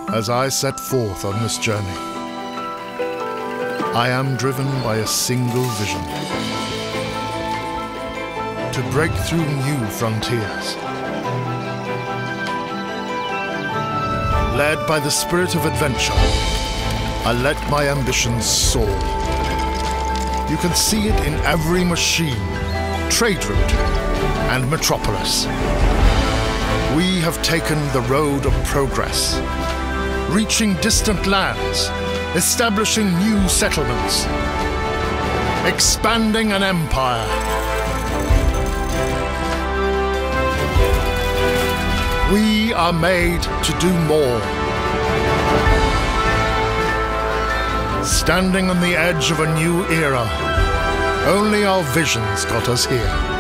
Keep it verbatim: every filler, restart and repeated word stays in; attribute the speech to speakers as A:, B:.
A: as I set forth on this journey. I am driven by a single vision: to break through new frontiers. Led by the spirit of adventure, I let my ambitions soar. You can see it in every machine, trade route, and metropolis. We have taken the road of progress, reaching distant lands, establishing new settlements, expanding an empire. We are made to do more. Standing on the edge of a new era, only our visions got us here.